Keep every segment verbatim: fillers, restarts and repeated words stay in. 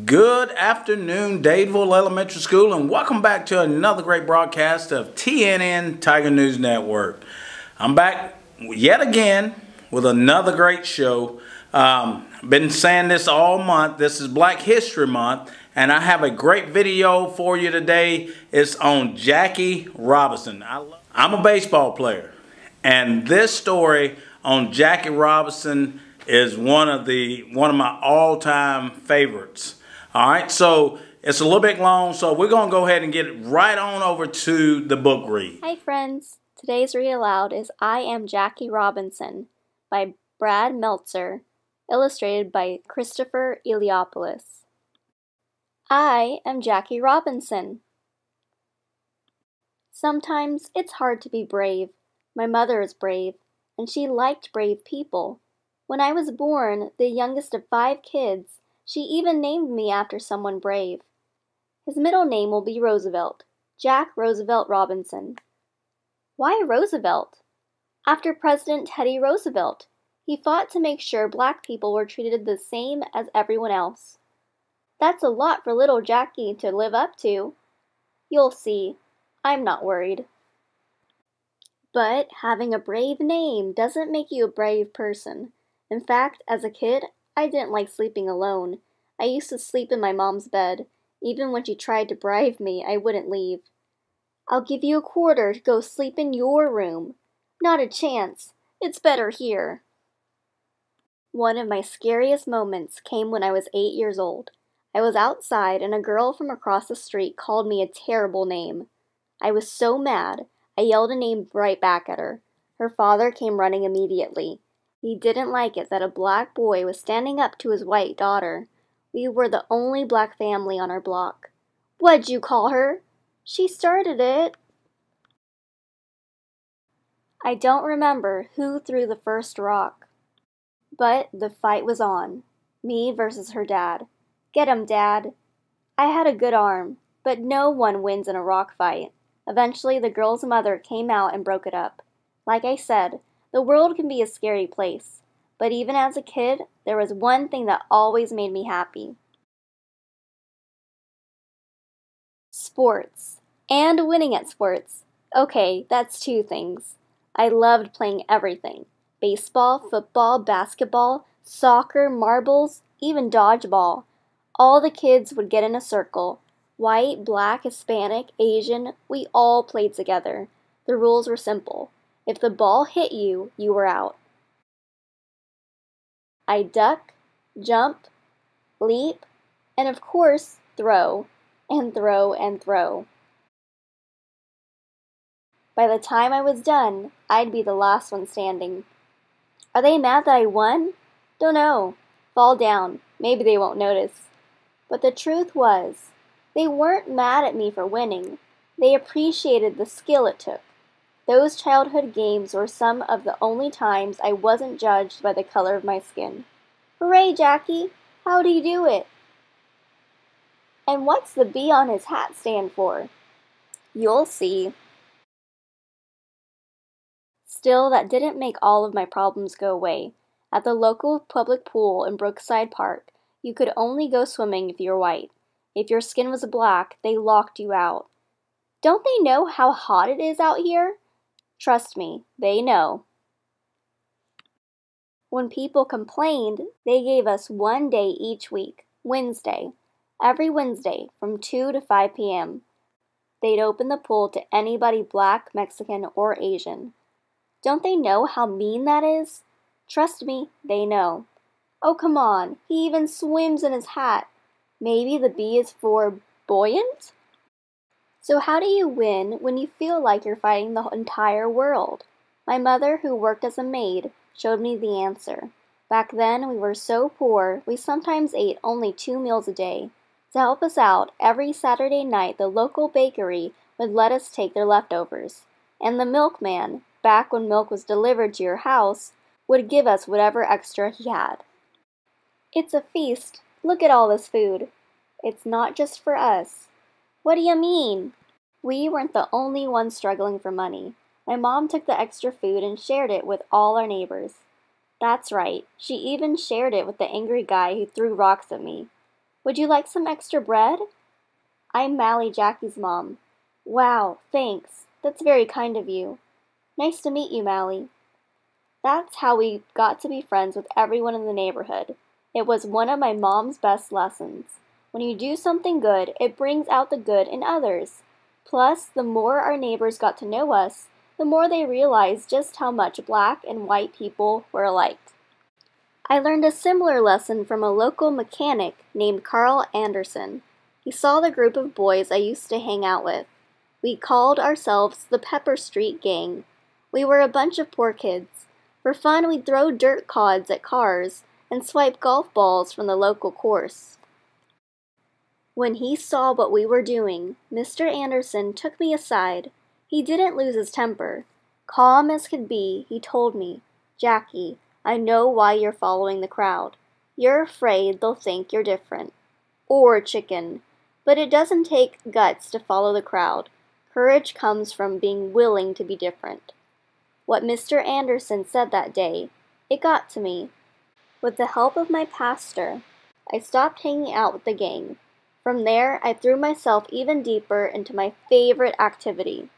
Good afternoon, Dadeville Elementary School, and welcome back to another great broadcast of T N N Tiger News Network. I'm back yet again with another great show. Um, been saying this all month. This is Black History Month, and I have a great video for you today. It's on Jackie Robinson. I love, I'm a baseball player, and this story on Jackie Robinson is one of the one of my all-time favorites. All right, so it's a little bit long, so we're going to go ahead and get right on over to the book read. Hi friends, today's read aloud is I Am Jackie Robinson by Brad Meltzer, illustrated by Christopher Eliopoulos. I am Jackie Robinson. Sometimes it's hard to be brave. My mother is brave, and she liked brave people. When I was born, the youngest of five kids, she even named me after someone brave. His middle name will be Roosevelt, Jack Roosevelt Robinson. Why Roosevelt? After President Teddy Roosevelt. He fought to make sure black people were treated the same as everyone else. That's a lot for little Jackie to live up to. You'll see. I'm not worried. But having a brave name doesn't make you a brave person. In fact, as a kid, I didn't like sleeping alone. I used to sleep in my mom's bed. Even when she tried to bribe me, I wouldn't leave. I'll give you a quarter to go sleep in your room. Not a chance. It's better here. One of my scariest moments came when I was eight years old. I was outside and a girl from across the street called me a terrible name. I was so mad, I yelled a name right back at her. Her father came running immediately. He didn't like it that a black boy was standing up to his white daughter. We were the only black family on our block. What'd you call her? She started it. I don't remember who threw the first rock. But the fight was on. Me versus her dad. Get him, Dad. I had a good arm, but no one wins in a rock fight. Eventually, the girl's mother came out and broke it up. Like I said, the world can be a scary place, but even as a kid, there was one thing that always made me happy. Sports. And winning at sports. Okay, that's two things. I loved playing everything. Baseball, football, basketball, soccer, marbles, even dodgeball. All the kids would get in a circle. White, black, Hispanic, Asian, we all played together. The rules were simple. If the ball hit you, you were out. I duck, jump, leap, and of course, throw, and throw, and throw. By the time I was done, I'd be the last one standing. Are they mad that I won? Don't know. Fall down. Maybe they won't notice. But the truth was, they weren't mad at me for winning. They appreciated the skill it took. Those childhood games were some of the only times I wasn't judged by the color of my skin. Hooray, Jackie! How do you do it? And what's the B on his hat stand for? You'll see. Still, that didn't make all of my problems go away. At the local public pool in Brookside Park, you could only go swimming if you were white. If your skin was black, they locked you out. Don't they know how hot it is out here? Trust me, they know. When people complained, they gave us one day each week, Wednesday. Every Wednesday from two to five p m They'd open the pool to anybody black, Mexican, or Asian. Don't they know how mean that is? Trust me, they know. Oh, come on, he even swims in his hat. Maybe the B is for buoyant? So how do you win when you feel like you're fighting the entire world? My mother, who worked as a maid, showed me the answer. Back then, we were so poor, we sometimes ate only two meals a day. To help us out, every Saturday night the local bakery would let us take their leftovers. And the milkman, back when milk was delivered to your house, would give us whatever extra he had. It's a feast. Look at all this food. It's not just for us. What do you mean? We weren't the only ones struggling for money. My mom took the extra food and shared it with all our neighbors. That's right, she even shared it with the angry guy who threw rocks at me. Would you like some extra bread? I'm Mally, Jackie's mom. Wow, thanks. That's very kind of you. Nice to meet you, Mally. That's how we got to be friends with everyone in the neighborhood. It was one of my mom's best lessons. When you do something good, it brings out the good in others. Plus, the more our neighbors got to know us, the more they realized just how much black and white people were alike. I learned a similar lesson from a local mechanic named Carl Anderson. He saw the group of boys I used to hang out with. We called ourselves the Pepper Street Gang. We were a bunch of poor kids. For fun, we'd throw dirt cods at cars and swipe golf balls from the local course. When he saw what we were doing, Mister Anderson took me aside. He didn't lose his temper. Calm as could be, he told me, "Jackie, I know why you're following the crowd. You're afraid they'll think you're different. Or chicken. But it doesn't take guts to follow the crowd. Courage comes from being willing to be different." What Mister Anderson said that day, it got to me. With the help of my pastor, I stopped hanging out with the gang. From there, I threw myself even deeper into my favorite activity,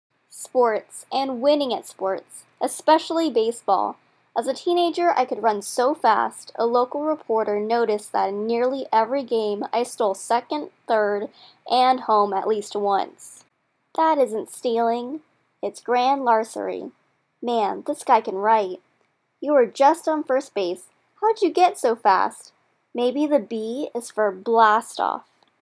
sports, and winning at sports, especially baseball. As a teenager, I could run so fast, a local reporter noticed that in nearly every game I stole second, third, and home at least once. That isn't stealing, it's grand larceny. Man, this guy can write. You were just on first base. How'd you get so fast? Maybe the B is for blast off.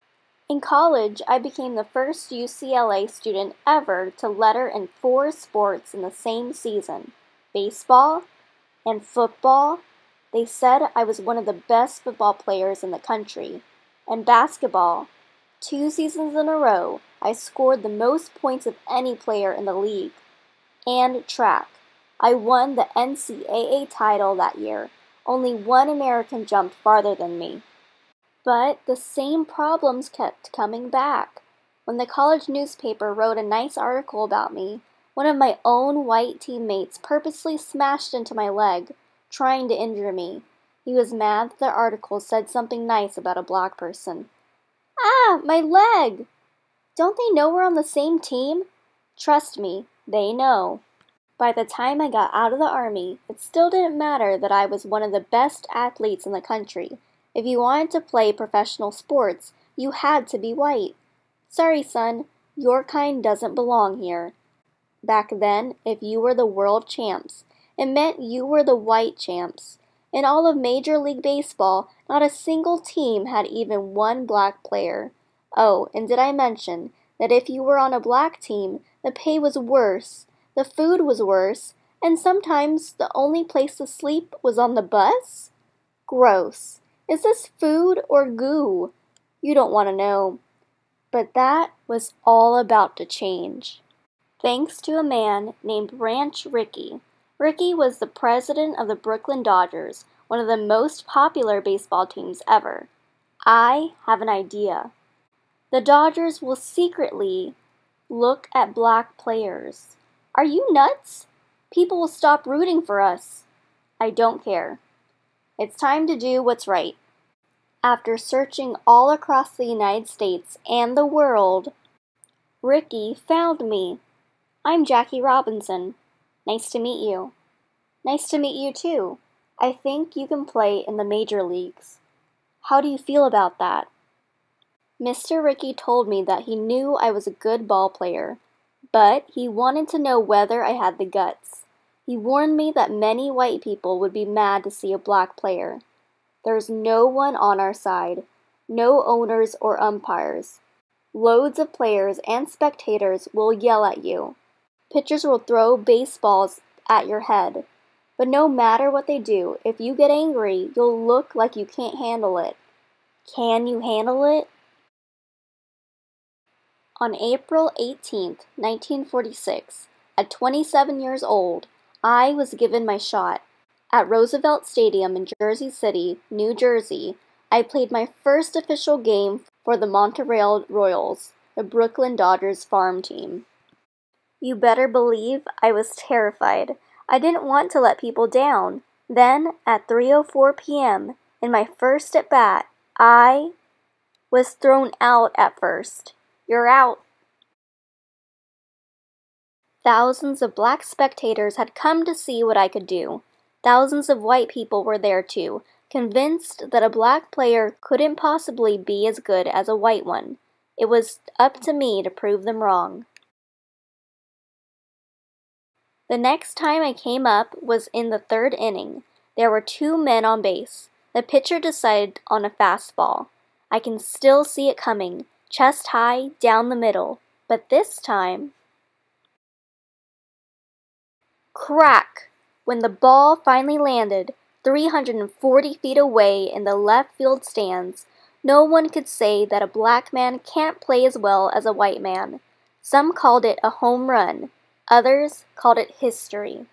In college, I became the first U C L A student ever to letter in four sports in the same season. Baseball and football. They said I was one of the best football players in the country. And basketball. Two seasons in a row, I scored the most points of any player in the league. And track. I won the N C double A title that year. Only one American jumped farther than me. But the same problems kept coming back. When the college newspaper wrote a nice article about me, one of my own white teammates purposely smashed into my leg, trying to injure me. He was mad that the article said something nice about a black person. Ah, my leg! Don't they know we're on the same team? Trust me, they know. By the time I got out of the Army, it still didn't matter that I was one of the best athletes in the country. If you wanted to play professional sports, you had to be white. Sorry, son, your kind doesn't belong here. Back then, if you were the world champs, it meant you were the white champs. In all of Major League Baseball, not a single team had even one black player. Oh, and did I mention that if you were on a black team, the pay was worse, the food was worse, and sometimes the only place to sleep was on the bus? Gross. Is this food or goo? You don't want to know. But that was all about to change. Thanks to a man named Ranch Rickey. Rickey was the president of the Brooklyn Dodgers, one of the most popular baseball teams ever. I have an idea. The Dodgers will secretly look at black players. Are you nuts? People will stop rooting for us. I don't care. It's time to do what's right. After searching all across the United States and the world, Rickey found me. I'm Jackie Robinson. Nice to meet you. Nice to meet you too. I think you can play in the major leagues. How do you feel about that? Mister Rickey told me that he knew I was a good ball player, but he wanted to know whether I had the guts. He warned me that many white people would be mad to see a black player. There's no one on our side, no owners or umpires. Loads of players and spectators will yell at you. Pitchers will throw baseballs at your head. But no matter what they do, if you get angry, you'll look like you can't handle it. Can you handle it? On April eighteenth, nineteen forty-six, at twenty-seven years old, I was given my shot. At Roosevelt Stadium in Jersey City, New Jersey, I played my first official game for the Montreal Royals, the Brooklyn Dodgers farm team. You better believe I was terrified. I didn't want to let people down. Then, at three oh four p.m., in my first at-bat, I was thrown out at first. You're out. Thousands of black spectators had come to see what I could do. Thousands of white people were there too, convinced that a black player couldn't possibly be as good as a white one. It was up to me to prove them wrong. The next time I came up was in the third inning. There were two men on base. The pitcher decided on a fastball. I can still see it coming, chest high, down the middle. But this time... Crack! When the ball finally landed, three hundred forty feet away in the left field stands, no one could say that a black man can't play as well as a white man. Some called it a home run. Others called it history.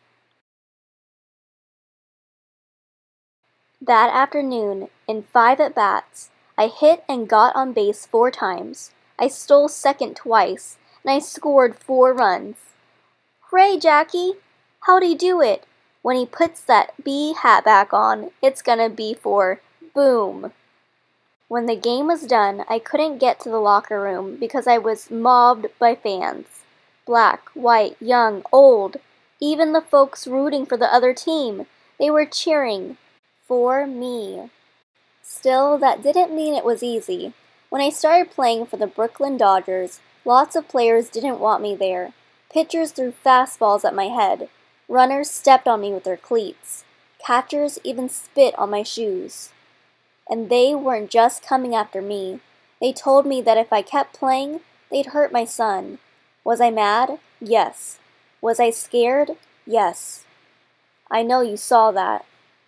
That afternoon, in five at-bats, I hit and got on base four times. I stole second twice, and I scored four runs. Hooray, Jackie! How'd he do it? When he puts that B hat back on, it's gonna be for boom. When the game was done, I couldn't get to the locker room because I was mobbed by fans. Black, white, young, old, even the folks rooting for the other team, they were cheering for me. Still, that didn't mean it was easy. When I started playing for the Brooklyn Dodgers, lots of players didn't want me there. Pitchers threw fastballs at my head. Runners stepped on me with their cleats. Catchers even spit on my shoes. And they weren't just coming after me. They told me that if I kept playing, they'd hurt my son. Was I mad? Yes. Was I scared? Yes. I know you saw that.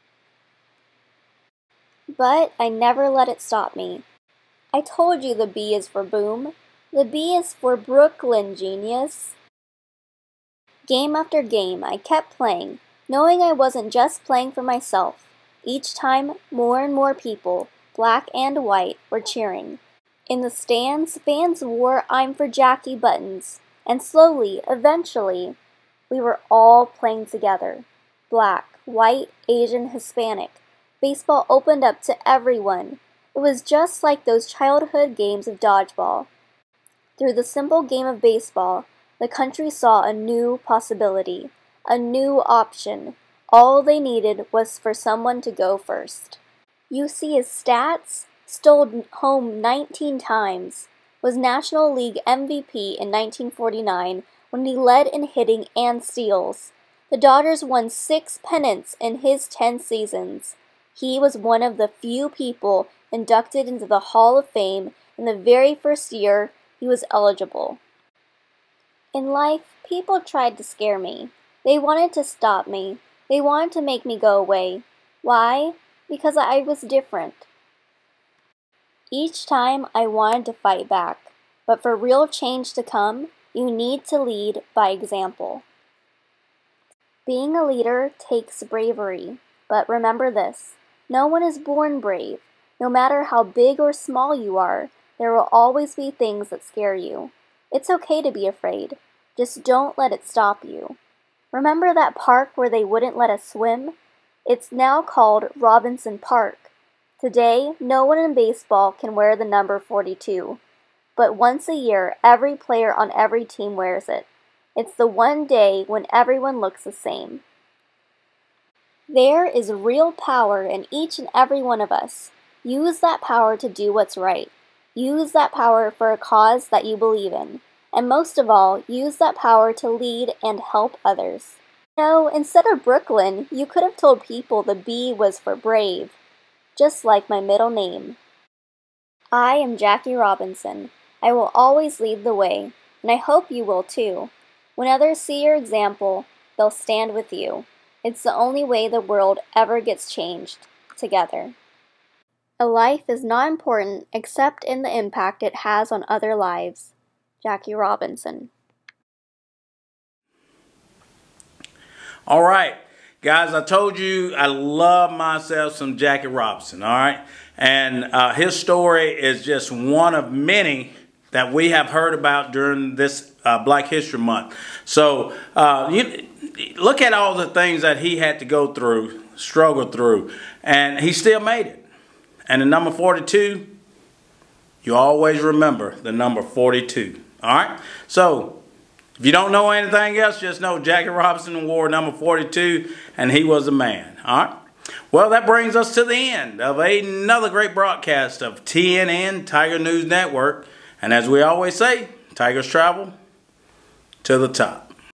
But I never let it stop me. I told you the B is for boom. The B is for Brooklyn, genius. Game after game, I kept playing, knowing I wasn't just playing for myself. Each time, more and more people, black and white, were cheering. In the stands, fans wore "I'm for Jackie" buttons, and slowly, eventually, we were all playing together. Black, white, Asian, Hispanic. Baseball opened up to everyone. It was just like those childhood games of dodgeball. Through the simple game of baseball, the country saw a new possibility, a new option. All they needed was for someone to go first. You see his stats? Stole home nineteen times. Was National League M V P in nineteen forty-nine when he led in hitting and steals. The Dodgers won six pennants in his ten seasons. He was one of the few people inducted into the Hall of Fame in the very first year he was eligible. In life, people tried to scare me. They wanted to stop me. They wanted to make me go away. Why? Because I was different. Each time I wanted to fight back. But for real change to come, you need to lead by example. Being a leader takes bravery. But remember this, no one is born brave. No matter how big or small you are, there will always be things that scare you. It's okay to be afraid. Just don't let it stop you. Remember that park where they wouldn't let us swim? It's now called Robinson Park. Today, no one in baseball can wear the number forty-two. But once a year, every player on every team wears it. It's the one day when everyone looks the same. There is real power in each and every one of us. Use that power to do what's right. Use that power for a cause that you believe in. And most of all, use that power to lead and help others. No, instead of Brooklyn, you could have told people the B was for brave, just like my middle name. I am Jackie Robinson. I will always lead the way, and I hope you will too. When others see your example, they'll stand with you. It's the only way the world ever gets changed, together. A life is not important except in the impact it has on other lives. Jackie Robinson. All right, guys, I told you I love myself some Jackie Robinson, all right? And uh, his story is just one of many that we have heard about during this uh, Black History Month. So uh, you, look at all the things that he had to go through, struggle through, and he still made it. And the number forty-two, you always remember the number forty-two. All right? So, if you don't know anything else, just know Jackie Robinson wore number forty-two, and he was a man. All right? Well, that brings us to the end of another great broadcast of T N N Tiger News Network. And as we always say, Tigers travel to the top.